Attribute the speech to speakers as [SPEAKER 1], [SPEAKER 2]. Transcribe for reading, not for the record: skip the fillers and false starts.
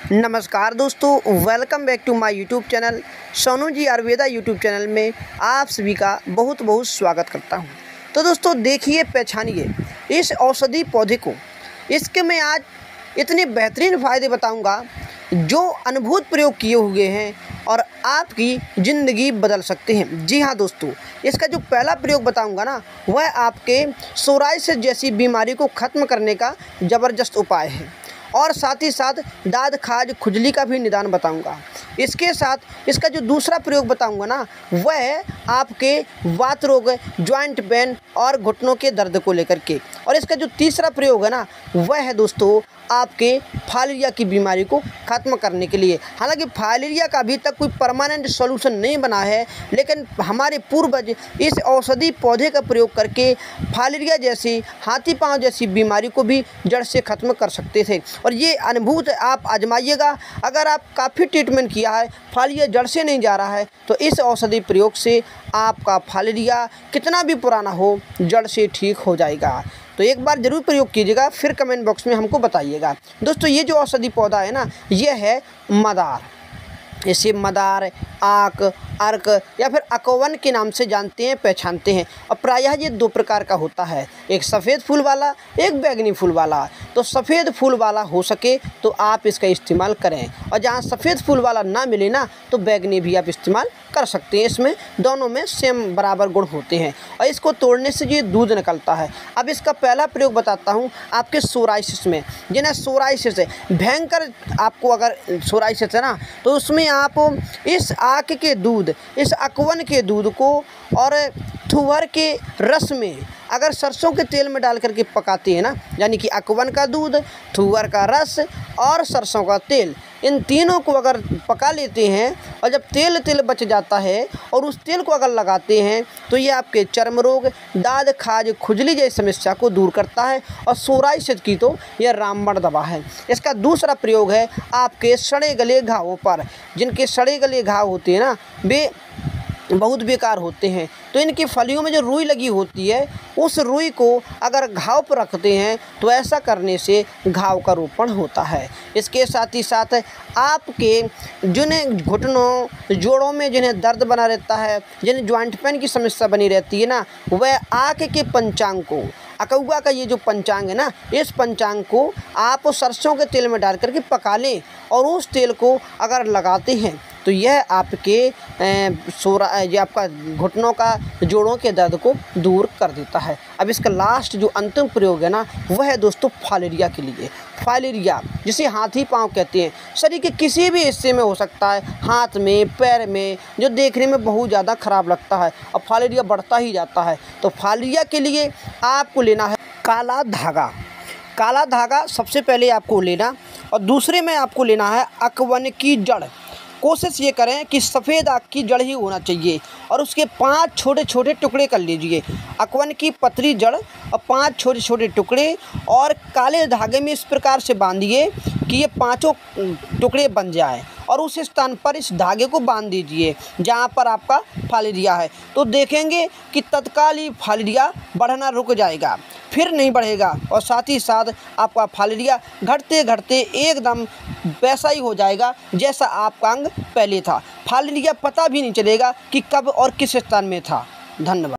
[SPEAKER 1] नमस्कार दोस्तों, welcome back to my YouTube channel Sonu ji Ayurveda YouTube channel में आप सभी का बहुत बहुत स्वागत करता हूं। तो दोस्तों देखिए, पहचानिए इस औषधि पौधे को। इसके मैं आज इतने बेहतरीन फ़ायदे बताऊंगा जो अनुभूत प्रयोग किए हुए हैं और आपकी ज़िंदगी बदल सकते हैं। जी हाँ दोस्तों, इसका जो पहला प्रयोग बताऊंगा ना, वह आपके सोराइसिस जैसी बीमारी को ख़त्म करने का ज़बरदस्त उपाय है और साथ ही साथ दाद खाज खुजली का भी निदान बताऊंगा। इसके साथ इसका जो दूसरा प्रयोग बताऊंगा ना, वह है आपके वात रोग, जॉइंट पेन और घुटनों के दर्द को लेकर के। और इसका जो तीसरा प्रयोग है ना, वह है दोस्तों आपके फाइलेरिया की बीमारी को ख़त्म करने के लिए। हालांकि फाइलेरिया का अभी तक कोई परमानेंट सॉल्यूशन नहीं बना है, लेकिन हमारे पूर्वज इस औषधि पौधे का प्रयोग करके फाइलेरिया जैसी, हाथी पांव जैसी बीमारी को भी जड़ से ख़त्म कर सकते थे। और ये अनुभूत आप आजमाइएगा। अगर आप काफ़ी ट्रीटमेंट किया है, फाइलेरिया जड़ से नहीं जा रहा है, तो इस औषधि प्रयोग से आपका फाइलेरिया कितना भी पुराना हो, जड़ से ठीक हो जाएगा। तो एक बार ज़रूर प्रयोग कीजिएगा, फिर कमेंट बॉक्स में हमको बताइएगा। दोस्तों ये जो औषधि पौधा है ना, ये है मदार। इसे मदार, आक, अर्क या फिर अकवन के नाम से जानते हैं, पहचानते हैं। और प्रायः ये दो प्रकार का होता है, एक सफ़ेद फूल वाला, एक बैगनी फूल वाला। तो सफ़ेद फूल वाला हो सके तो आप इसका इस्तेमाल करें, और जहाँ सफ़ेद फूल वाला ना मिले ना, तो बैगनी भी आप इस्तेमाल कर सकते हैं। इसमें दोनों में सेम बराबर गुण होते हैं और इसको तोड़ने से ये दूध निकलता है। अब इसका पहला प्रयोग बताता हूँ आपके सोराइसिस में। जिन्हें सोराइसिस है, भयंकर आपको अगर सोराइसिस है ना, तो उसमें आप इस आक के दूध, इस अकवन के दूध को और थुवर के रस में अगर सरसों के तेल में डाल करके पकाते हैं ना, यानी कि अकवन का दूध, थुवर का रस और सरसों का तेल, इन तीनों को अगर पका लेते हैं और जब तेल बच जाता है और उस तेल को अगर लगाते हैं, तो ये आपके चर्म रोग, दाद खाज खुजली जैसी समस्या को दूर करता है। और सोराइसिस की तो यह रामबाण दवा है। इसका दूसरा प्रयोग है आपके सड़े गले घावों पर। जिनके सड़े गले घाव होते हैं ना, वे बहुत बेकार होते हैं। तो इनकी फलियों में जो रुई लगी होती है, उस रुई को अगर घाव पर रखते हैं तो ऐसा करने से घाव का रोपण होता है। इसके साथ ही साथ आपके जिन्हें घुटनों जोड़ों में जिन्हें दर्द बना रहता है, जिन्हें जॉइंट पेन की समस्या बनी रहती है ना, वह आक के पंचांग को, अकौआ का ये जो पंचांग है ना, इस पंचांग को आप सरसों के तेल में डाल करके पका लें और उस तेल को अगर लगाते हैं तो यह आपके ये आपका घुटनों का जोड़ों के दर्द को दूर कर देता है। अब इसका लास्ट जो अंतिम प्रयोग है ना, वह है दोस्तों फाइलेरिया के लिए। फाइलेरिया जिसे हाथी पांव कहते हैं, शरीर के किसी भी हिस्से में हो सकता है, हाथ में, पैर में, जो देखने में बहुत ज़्यादा ख़राब लगता है और फाइलेरिया बढ़ता ही जाता है। तो फाइलेरिया के लिए आपको लेना है काला धागा। काला धागा सबसे पहले आपको लेना, और दूसरे में आपको लेना है अकवन की जड़। कोशिश ये करें कि सफ़ेद आक की जड़ ही होना चाहिए और उसके 5 छोटे छोटे टुकड़े कर लीजिए। अकवन की पतली जड़ और 5 छोटे छोटे टुकड़े, और काले धागे में इस प्रकार से बांधिए कि ये 5 टुकड़े बन जाए और उस स्थान पर इस धागे को बांध दीजिए जहाँ पर आपका फाइलेरिया है। तो देखेंगे कि तत्काल ही फाइलेरिया बढ़ना रुक जाएगा, फिर नहीं बढ़ेगा, और साथ ही साथ आपका फाइलेरिया घटते घटते एकदम वैसा ही हो जाएगा जैसा आपका अंग पहले था। फाइलेरिया पता भी नहीं चलेगा कि कब और किस स्थान में था। धन्यवाद।